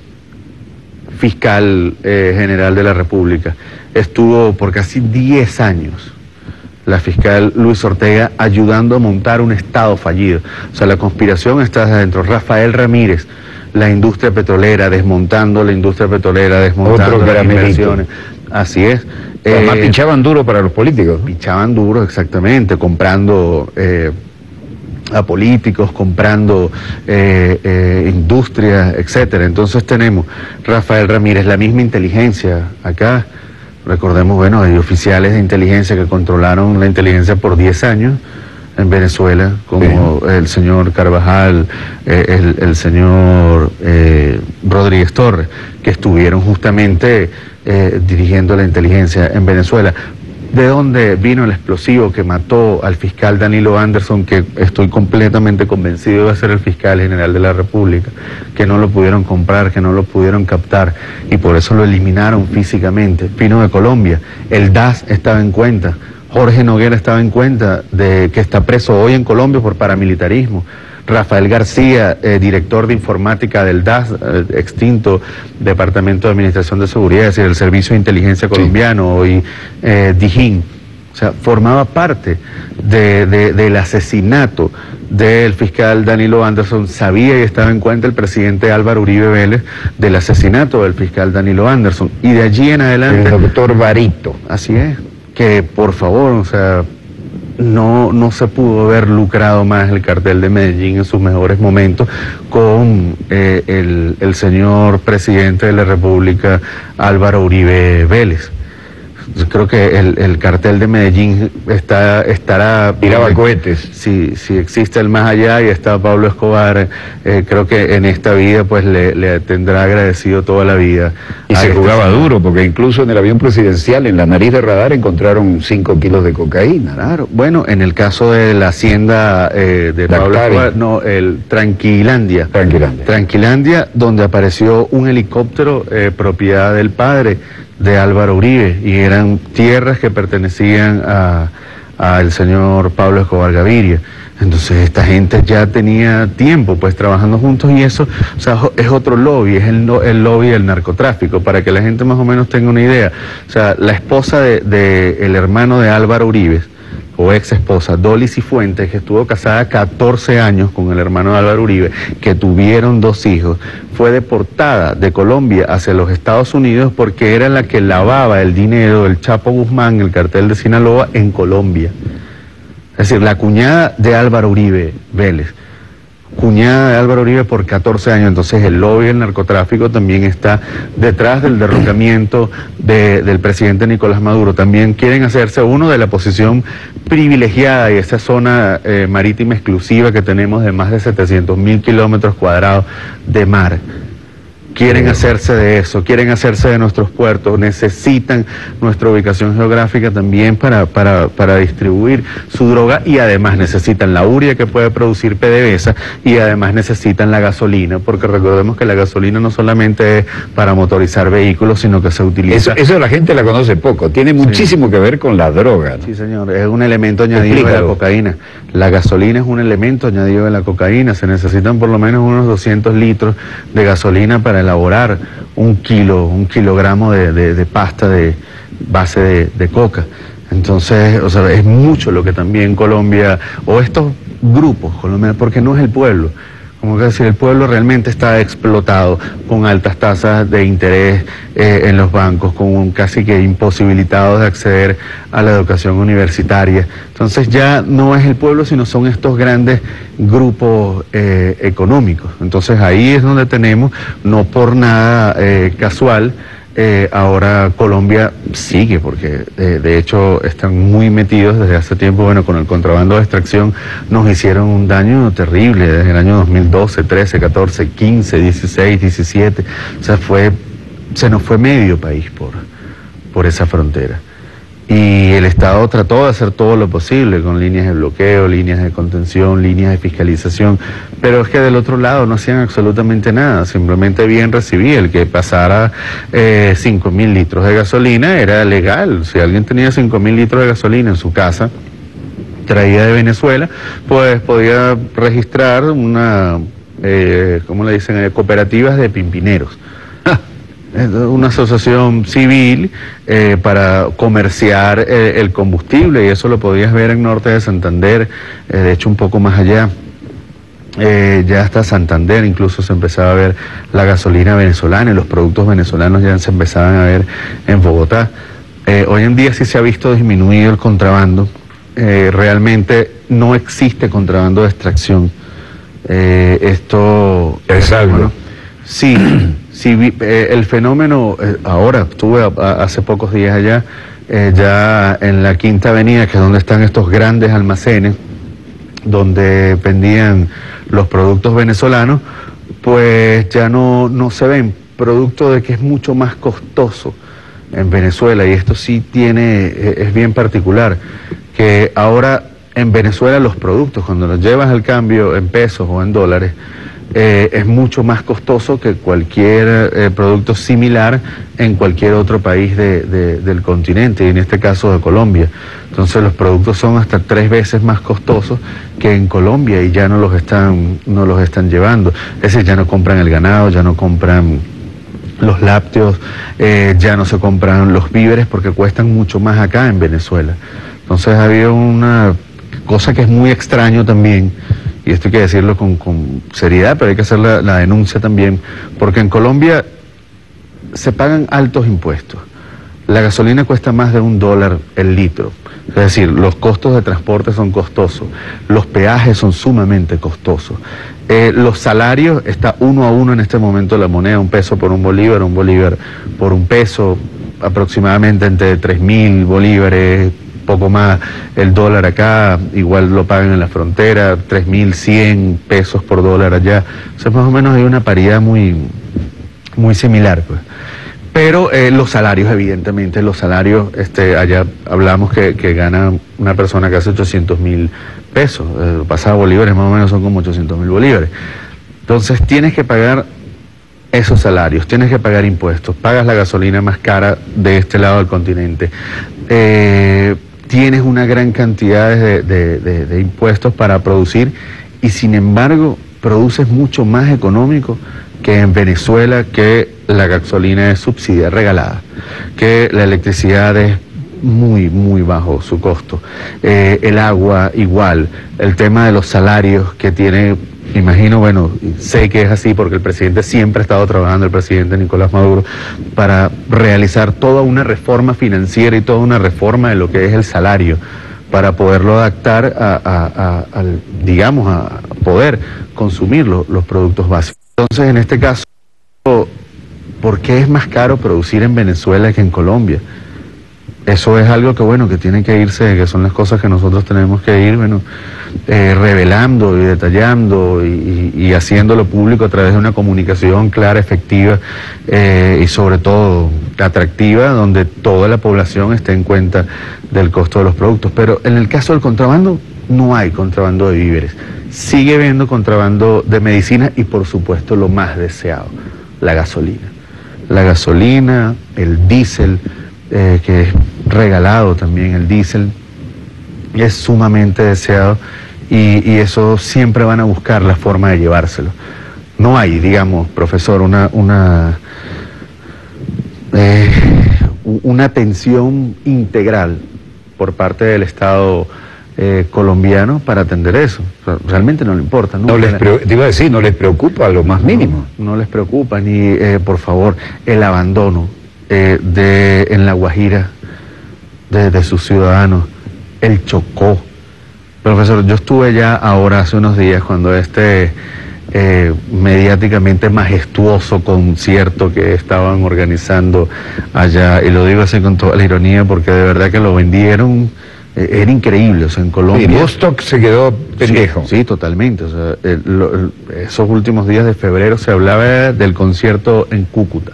fiscal general de la República, estuvo por casi 10 años la fiscal Luis Ortega ayudando a montar un Estado fallido. O sea, la conspiración está adentro. Rafael Ramírez, la industria petrolera, desmontando la industria petrolera, desmontando las inversiones. Así es. Además pinchaban duro para los políticos. Pinchaban duro, exactamente, comprando a políticos, comprando industrias, etcétera. Entonces tenemos Rafael Ramírez, la misma inteligencia acá. Recordemos, bueno, hay oficiales de inteligencia que controlaron la inteligencia por 10 años en Venezuela, como el señor Carvajal, el señor Rodríguez Torres, que estuvieron justamente dirigiendo la inteligencia en Venezuela. ¿De dónde vino el explosivo que mató al fiscal Danilo Anderson, que estoy completamente convencido de ser el fiscal general de la República? Que no lo pudieron comprar, que no lo pudieron captar y por eso lo eliminaron físicamente. Vino de Colombia. El DAS estaba en cuenta. Jorge Noguera estaba en cuenta de que está preso hoy en Colombia por paramilitarismo. Rafael García, director de informática del DAS, extinto Departamento de Administración de Seguridad, es decir, el Servicio de Inteligencia Colombiano, hoy DIJÍN. O sea, formaba parte del asesinato del fiscal Danilo Anderson. Sabía y estaba en cuenta el presidente Álvaro Uribe Vélez del asesinato del fiscal Danilo Anderson. Y de allí en adelante... El doctor Barito. Así es, que por favor, o sea... No se pudo haber lucrado más el cartel de Medellín en sus mejores momentos con el señor presidente de la República, Álvaro Uribe Vélez. Yo creo que el cartel de Medellín estará... Tiraba cohetes. Si existe el más allá y está Pablo Escobar, creo que en esta vida pues le tendrá agradecido toda la vida. Y se jugaba duro, porque incluso en el avión presidencial, en la nariz de radar, encontraron 5 kilos de cocaína. Claro, bueno, en el caso de la hacienda de Pablo Escobar, no, el Tranquilandia. Tranquilandia, donde apareció un helicóptero propiedad del padre de Álvaro Uribe, y eran tierras que pertenecían al señor Pablo Escobar Gaviria. Entonces esta gente ya tenía tiempo pues trabajando juntos, y eso, o sea, es otro lobby, es el lobby del narcotráfico, para que la gente más o menos tenga una idea. O sea, la esposa el hermano de Álvaro Uribe, o ex esposa, Dolly Cifuentes, que estuvo casada 14 años con el hermano de Álvaro Uribe, que tuvieron 2 hijos, fue deportada de Colombia hacia los Estados Unidos porque era la que lavaba el dinero del Chapo Guzmán, el cartel de Sinaloa, en Colombia. Es decir, la cuñada de Álvaro Uribe Vélez, cuñada de Álvaro Uribe por 14 años. Entonces el lobby del narcotráfico también está detrás del derrocamiento del presidente Nicolás Maduro. También quieren hacerse uno de la posición privilegiada y esa zona marítima exclusiva que tenemos de más de 700.000 kilómetros cuadrados de mar, quieren hacerse de eso, quieren hacerse de nuestros puertos, necesitan nuestra ubicación geográfica también para distribuir su droga, y además necesitan la urea que puede producir PDVSA, y además necesitan la gasolina, porque recordemos que la gasolina no solamente es para motorizar vehículos, sino que se utiliza... Eso la gente la conoce poco, tiene muchísimo que ver con la droga, ¿no? Sí, señor, es un elemento añadido de la cocaína. La gasolina es un elemento añadido de la cocaína, se necesitan por lo menos unos 200 litros de gasolina para elaborar un kilogramo de pasta de base de coca. Entonces, o sea, es mucho lo que también Colombia, o estos grupos colombianos, porque no es el pueblo, como que decir, el pueblo realmente está explotado con altas tasas de interés en los bancos, con casi que imposibilitados de acceder a la educación universitaria. Entonces ya no es el pueblo, sino son estos grandes grupos económicos. Entonces ahí es donde tenemos, no por nada casual, ahora Colombia sigue, porque de hecho están muy metidos desde hace tiempo, bueno, con el contrabando de extracción nos hicieron un daño terrible desde el año 2012, 13, 14, 15, 16, 17, o sea, se nos fue medio país por esa frontera. Y el Estado trató de hacer todo lo posible con líneas de bloqueo, líneas de contención, líneas de fiscalización, pero es que del otro lado no hacían absolutamente nada, simplemente bien recibía. El que pasara 5.000 litros de gasolina era legal. Si alguien tenía 5.000 litros de gasolina en su casa, traída de Venezuela, pues podía registrar una, ¿cómo le dicen? Cooperativas de pimpineros. Una asociación civil para comerciar el combustible, y eso lo podías ver en norte de Santander, de hecho un poco más allá, ya hasta Santander incluso se empezaba a ver la gasolina venezolana y los productos venezolanos ya se empezaban a ver en Bogotá. Hoy en día sí se ha visto disminuido el contrabando, realmente no existe contrabando de extracción. Esto es algo. Bueno, sí. Sí, el fenómeno, ahora estuve hace pocos días allá, ya en la Quinta Avenida, que es donde están estos grandes almacenes, donde vendían los productos venezolanos, pues ya no se ven, producto de que es mucho más costoso en Venezuela, y esto sí es bien particular, que ahora en Venezuela los productos, cuando los llevas al cambio en pesos o en dólares, es mucho más costoso que cualquier producto similar en cualquier otro país del continente, y en este caso de Colombia. Entonces los productos son hasta 3 veces más costosos que en Colombia, y ya no los están llevando. Es decir, ya no compran el ganado, ya no compran los lácteos, ya no se compran los víveres porque cuestan mucho más acá en Venezuela. Entonces ha habido una cosa que es muy extraño también, y esto hay que decirlo con seriedad, pero hay que hacer la denuncia también, porque en Colombia se pagan altos impuestos. La gasolina cuesta más de $1 el litro, es decir, los costos de transporte son costosos, los peajes son sumamente costosos, los salarios, está 1 a 1 en este momento la moneda, 1 peso por un bolívar por 1 peso, aproximadamente entre 3.000 bolívares, poco más. El dólar acá igual lo pagan en la frontera, 3.100 pesos por dólar allá. O sea, más o menos hay una paridad muy similar, pues. Pero los salarios, evidentemente, los salarios, allá hablamos que gana una persona que hace 800.000 pesos, pasada bolívares más o menos son como 800.000 bolívares. Entonces tienes que pagar esos salarios, tienes que pagar impuestos, pagas la gasolina más cara de este lado del continente, tienes una gran cantidad de impuestos para producir, y sin embargo produces mucho más económico que en Venezuela, que la gasolina es subsidiada, regalada, que la electricidad es muy bajo su costo, el agua igual, el tema de los salarios que tiene, imagino, bueno, sé que es así porque el presidente siempre ha estado trabajando, el presidente Nicolás Maduro, para realizar toda una reforma financiera y toda una reforma de lo que es el salario, para poderlo adaptar digamos, a poder consumir los productos básicos. Entonces, en este caso, ¿por qué es más caro producir en Venezuela que en Colombia? Eso es algo que, bueno, que tiene que irse, que son las cosas que nosotros tenemos que ir, bueno, revelando y detallando y haciéndolo público a través de una comunicación clara, efectiva y sobre todo atractiva, donde toda la población esté en cuenta del costo de los productos. Pero en el caso del contrabando, no hay contrabando de víveres. Sigue habiendo contrabando de medicina y, por supuesto, lo más deseado, la gasolina. La gasolina, el diésel, que es regalado también, el diésel es sumamente deseado y eso siempre van a buscar la forma de llevárselo. No hay, digamos, profesor, una atención integral por parte del Estado colombiano para atender eso. O sea, realmente no le importa. Te iba a decir, no les preocupa lo más mínimo. No les preocupa, ni, por favor, el abandono en La Guajira de sus ciudadanos, el Chocó. Profesor, yo estuve ya ahora hace unos días cuando mediáticamente majestuoso concierto que estaban organizando allá, y lo digo así con toda la ironía porque de verdad que lo vendieron, era increíble, o sea, en Colombia... Y Vostok se quedó pendejo. Sí, totalmente, o sea, esos últimos días de febrero se hablaba del concierto en Cúcuta.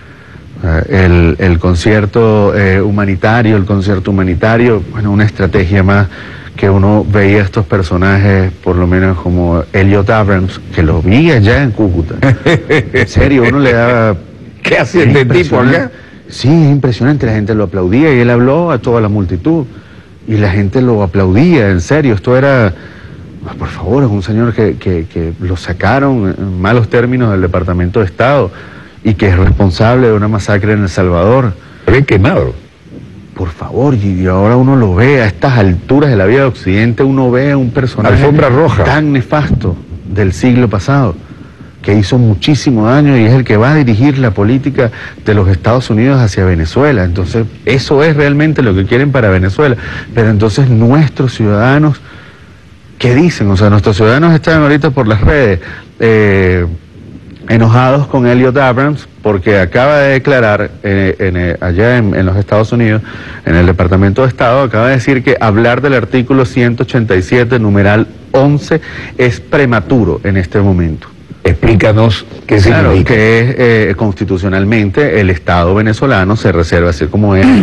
El concierto humanitario, bueno, una estrategia más que uno veía estos personajes, por lo menos como Elliot Abrams, que lo vi allá en Cúcuta. En serio, uno le daba... ¿Qué hace este tipo acá? Sí, es impresionante, la gente lo aplaudía y él habló a toda la multitud y la gente lo aplaudía, en serio, esto era... Por favor, es un señor que lo sacaron en malos términos del Departamento de Estado y que es responsable de una masacre en El Salvador. Bien quemado. Por favor, y ahora uno lo ve a estas alturas de la vida de Occidente, uno ve a un personaje alfombra roja tan nefasto del siglo pasado, que hizo muchísimo daño y es el que va a dirigir la política de los Estados Unidos hacia Venezuela. Entonces, eso es realmente lo que quieren para Venezuela. Pero entonces nuestros ciudadanos, ¿qué dicen? O sea, nuestros ciudadanos están ahorita por las redes enojados con Elliot Abrams porque acaba de declarar allá en los Estados Unidos, en el Departamento de Estado, acaba de decir que hablar del artículo 187, numeral 11, es prematuro en este momento. Explícanos qué significa. Claro, que constitucionalmente el Estado venezolano se reserva, así como es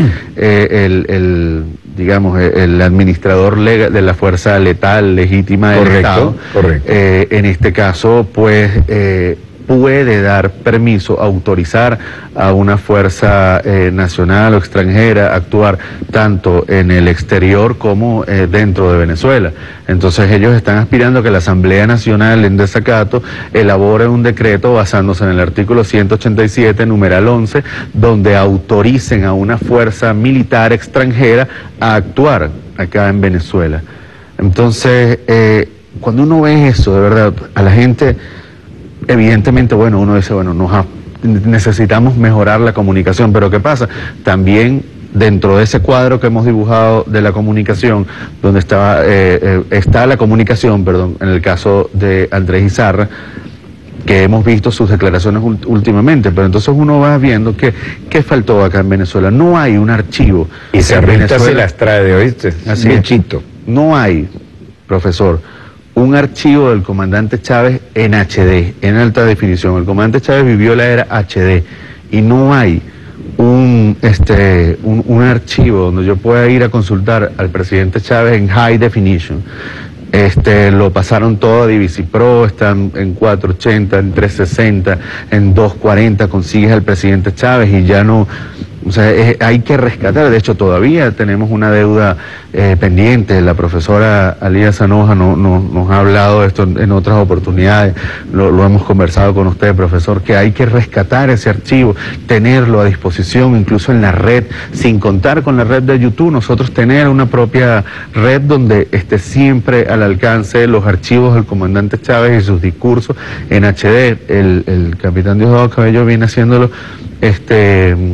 el administrador legal de la fuerza letal legítima del Estado. Correcto. En este caso, pues, puede dar permiso, autorizar a una fuerza nacional o extranjera a actuar tanto en el exterior como dentro de Venezuela. Entonces ellos están aspirando a que la Asamblea Nacional en desacato elabore un decreto basándose en el artículo 187, numeral 11, donde autoricen a una fuerza militar extranjera a actuar acá en Venezuela. Entonces, cuando uno ve eso, de verdad, a la gente... Evidentemente, bueno, uno dice, bueno, necesitamos mejorar la comunicación, pero ¿qué pasa? También dentro de ese cuadro que hemos dibujado de la comunicación, donde está la comunicación, perdón, en el caso de Andrés Izarra, que hemos visto sus declaraciones últimamente, pero entonces uno va viendo que ¿qué faltó acá en Venezuela? No hay un archivo. Y se las trae, ¿oíste? Así Bichito. No hay, profesor, un archivo del comandante Chávez en HD, en alta definición. El comandante Chávez vivió la era HD y no hay un archivo donde yo pueda ir a consultar al presidente Chávez en high definition. Lo pasaron todo a DivisiPro, están en 480, en 360, en 240, consigues al presidente Chávez y ya no... O sea, hay que rescatar, de hecho todavía tenemos una deuda pendiente. La profesora Alía Zanoja nos ha hablado de esto en otras oportunidades, lo hemos conversado con usted, profesor, que hay que rescatar ese archivo, tenerlo a disposición, incluso en la red, sin contar con la red de YouTube, nosotros tener una propia red donde esté siempre al alcance los archivos del comandante Chávez y sus discursos en HD. El capitán Diosdado Cabello viene haciéndolo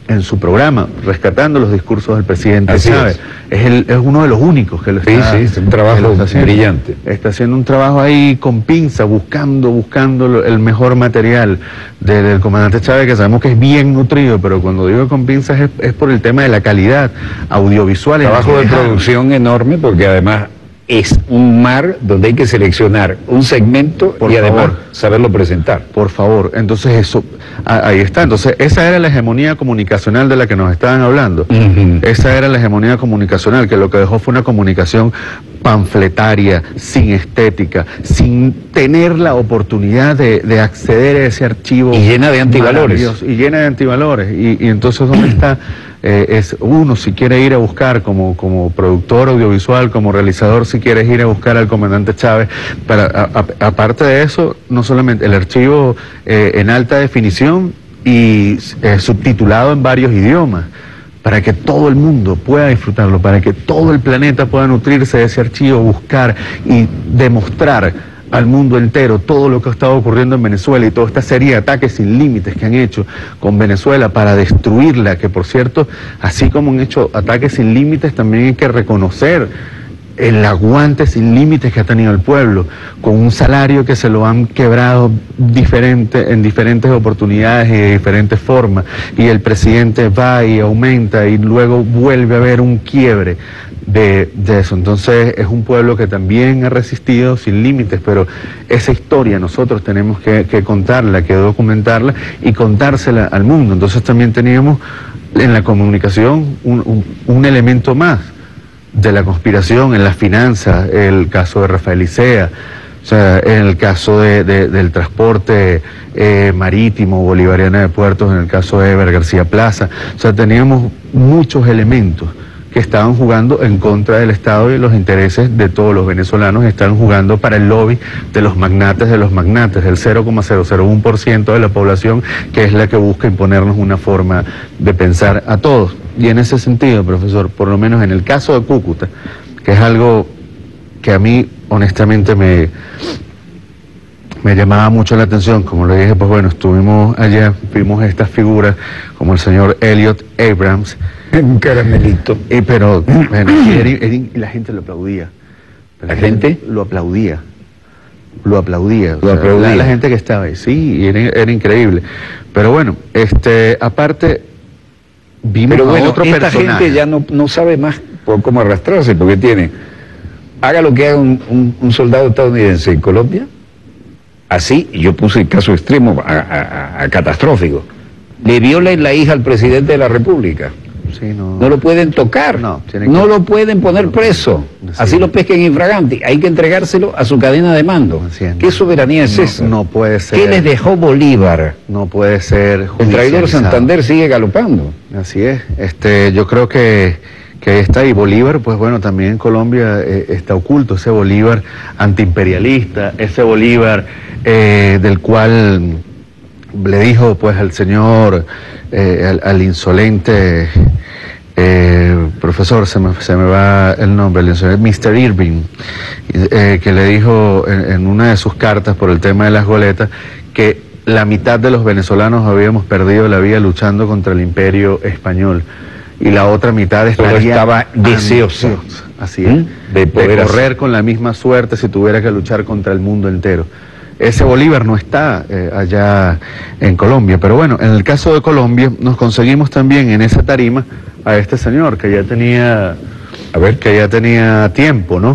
en su programa, rescatando los discursos del presidente Así Chávez. Es uno de los únicos que lo está, es un trabajo brillante. Está haciendo un trabajo ahí con pinza, buscando el mejor material del comandante Chávez, que sabemos que es bien nutrido, pero cuando digo con pinzas es por el tema de la calidad audiovisual. Trabajo de producción enorme, porque además es un mar donde hay que seleccionar un segmento y además saberlo presentar. Por favor, entonces eso, ahí está. Entonces esa era la hegemonía comunicacional de la que nos estaban hablando. Esa era la hegemonía comunicacional, que lo que dejó fue una comunicación panfletaria, sin estética, sin tener la oportunidad de acceder a ese archivo. Y llena de antivalores. Y llena de antivalores. Y entonces, ¿dónde está? Es uno, si quiere ir a buscar como productor audiovisual, como realizador, si quieres ir a buscar al comandante Chávez, aparte de eso, no solamente el archivo en alta definición y subtitulado en varios idiomas, para que todo el mundo pueda disfrutarlo, para que todo el planeta pueda nutrirse de ese archivo, buscar y demostrar al mundo entero todo lo que ha estado ocurriendo en Venezuela y toda esta serie de ataques sin límites que han hecho con Venezuela para destruirla, que por cierto, así como han hecho ataques sin límites, también hay que reconocer el aguante sin límites que ha tenido el pueblo, con un salario que se lo han quebrado en diferentes oportunidades y de diferentes formas, y el presidente va y aumenta y luego vuelve a haber un quiebre de eso. Entonces es un pueblo que también ha resistido sin límites, pero esa historia nosotros tenemos que contarla, que documentarla y contársela al mundo. Entonces también teníamos en la comunicación un elemento más de la conspiración en las finanzas, el caso de Rafael Icea, o sea, en el caso del transporte marítimo bolivariano de puertos, en el caso de Eber García Plaza. O sea, teníamos muchos elementos que estaban jugando en contra del Estado y los intereses de todos los venezolanos, estaban jugando para el lobby de los magnates, del 0,001% de la población, que es la que busca imponernos una forma de pensar a todos. Y en ese sentido, profesor, por lo menos en el caso de Cúcuta, que es algo que a mí honestamente me llamaba mucho la atención, como le dije, pues bueno, estuvimos allá, vimos estas figuras como el señor Elliot Abrams, un caramelito. Pero bueno, y la gente lo aplaudía. ¿La gente? Lo aplaudía. Lo aplaudía. Lo aplaudía. La gente que estaba ahí, sí, y era increíble. Pero bueno, aparte, vimos pero bueno, otro esta personaje. gente ya no sabe más por cómo arrastrarse, porque haga lo que haga un soldado estadounidense en Colombia, así, yo puse el caso extremo a catastrófico, le violen la hija al presidente de la República. Sí, no lo pueden tocar, no lo pueden poner preso, así lo pesquen infraganti, hay que entregárselo a su cadena de mando. ¿Qué soberanía es esa? No puede ser. ¿Qué les dejó Bolívar? No puede ser. El traidor Santander sigue galopando. Así es. Yo creo que está ahí Bolívar, pues bueno, también en Colombia está oculto ese Bolívar antiimperialista, ese Bolívar del cual le dijo pues al señor, al insolente profesor, se me va el nombre, el insolente Mr. Irving, que le dijo en una de sus cartas por el tema de las goletas que la mitad de los venezolanos habíamos perdido la vida luchando contra el imperio español y la otra mitad estaba deseosa, así es, de poder correr con la misma suerte si tuviera que luchar contra el mundo entero. Ese Bolívar no está allá en Colombia, pero bueno, en el caso de Colombia nos conseguimos también en esa tarima a este señor que ya tenía, tiempo, ¿no?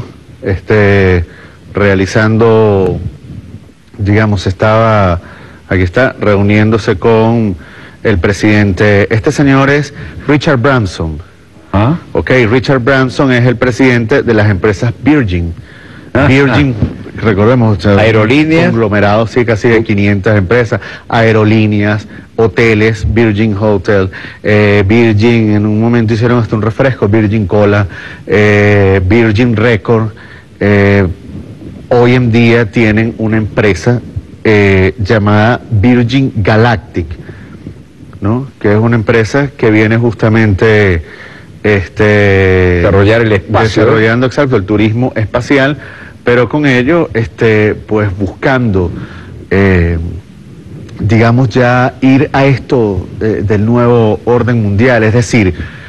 Realizando, digamos, aquí está, reuniéndose con el presidente. Este señor es Richard Branson. ¿Ah? Ok, Richard Branson es el presidente de las empresas Virgin. Virgin, recordemos, aerolíneas, conglomerados, sí, casi de 500 empresas, aerolíneas, hoteles, Virgin Hotel, Virgin, en un momento hicieron hasta un refresco, Virgin Cola, Virgin Record, hoy en día tienen una empresa llamada Virgin Galactic, ¿no? Que es una empresa que viene justamente desarrollar el espacio, desarrollando, exacto, el turismo espacial, pero con ello pues buscando digamos, ya ir a esto del nuevo orden mundial, es decir,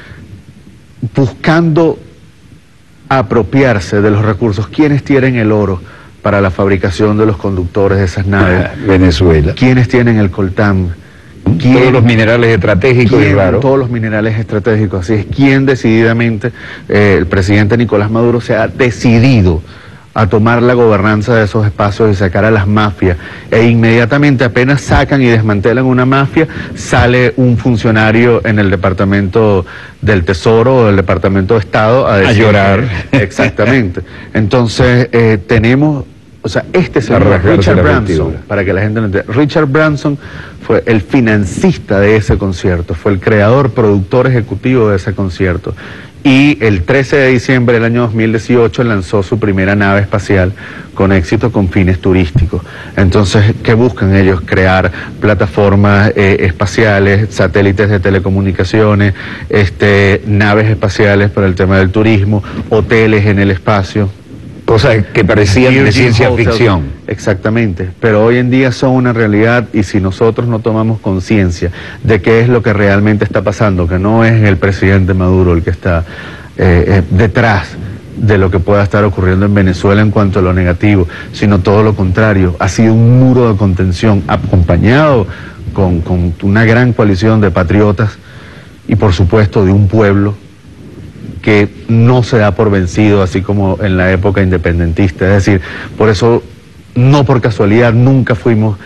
buscando apropiarse de los recursos. ¿Quiénes tienen el oro para la fabricación de los conductores de esas naves? Venezuela. ¿Quiénes tienen el coltán? Todos los minerales estratégicos y raros. Todos los minerales estratégicos. Así es, ¿quién decididamente, el presidente Nicolás Maduro se ha decidido a tomar la gobernanza de esos espacios y sacar a las mafias, e inmediatamente apenas sacan y desmantelan una mafia, sale un funcionario en el Departamento del Tesoro o del Departamento de Estado a llorar? Exactamente. Entonces, tenemos, o sea, este señor Richard Branson, para que la gente lo entienda, Richard Branson fue el financista de ese concierto, fue el creador, productor ejecutivo de ese concierto. Y el 13 de diciembre del año 2018 lanzó su primera nave espacial con éxito, con fines turísticos. Entonces, ¿qué buscan ellos? Crear plataformas espaciales, satélites de telecomunicaciones, naves espaciales para el tema del turismo, hoteles en el espacio. Cosas que parecían de ciencia ficción. Exactamente, pero hoy en día son una realidad, y si nosotros no tomamos conciencia de qué es lo que realmente está pasando, que no es el presidente Maduro el que está detrás de lo que pueda estar ocurriendo en Venezuela en cuanto a lo negativo, sino todo lo contrario, ha sido un muro de contención acompañado con una gran coalición de patriotas y por supuesto de un pueblo que no se da por vencido, así como en la época independentista. Es decir, por eso, no por casualidad, nunca fuimos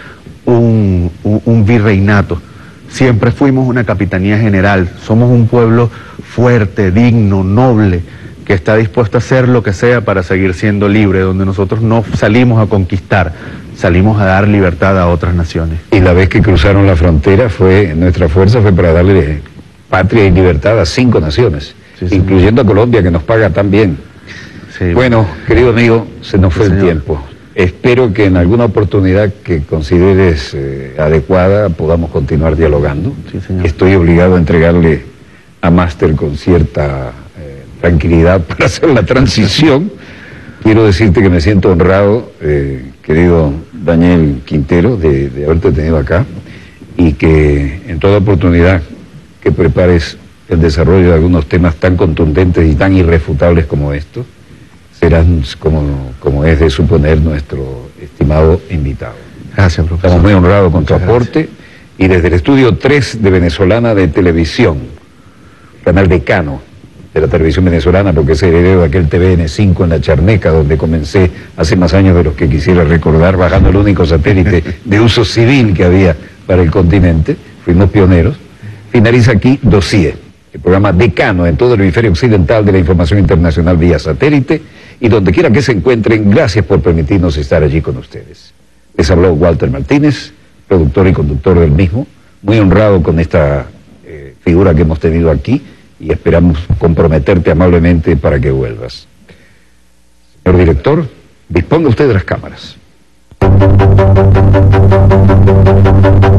un virreinato, siempre fuimos una capitanía general. Somos un pueblo fuerte, digno, noble, que está dispuesto a hacer lo que sea para seguir siendo libre, donde nosotros no salimos a conquistar, salimos a dar libertad a otras naciones. Y la vez que cruzaron la frontera, nuestra fuerza fue para darle patria y libertad a 5 naciones. Sí, incluyendo a Colombia, que nos paga tan bien. Sí, bueno, querido amigo, se nos fue el tiempo. Espero que en alguna oportunidad que consideres adecuada podamos continuar dialogando. Sí, estoy obligado a entregarle a Máster con cierta tranquilidad para hacer la transición. Quiero decirte que me siento honrado, querido Daniel Quintero, de haberte tenido acá, y que en toda oportunidad que prepares el desarrollo de algunos temas tan contundentes y tan irrefutables como estos, serán, como es de suponer, nuestro estimado invitado. Gracias, profesor. Estamos muy honrados con tu aporte, y desde el estudio 3 de Venezolana de Televisión, canal decano de la televisión venezolana, porque es heredero de aquel TVN5 en La Charneca, donde comencé hace más años de los que quisiera recordar, bajando el único satélite de uso civil que había para el continente, fuimos pioneros. Finaliza aquí Dossier, el programa decano en todo el hemisferio occidental de la información internacional vía satélite, y donde quiera que se encuentren, gracias por permitirnos estar allí con ustedes. Les habló Walter Martínez, productor y conductor del mismo, muy honrado con esta figura que hemos tenido aquí, y esperamos comprometerte amablemente para que vuelvas. Señor director, disponga usted de las cámaras.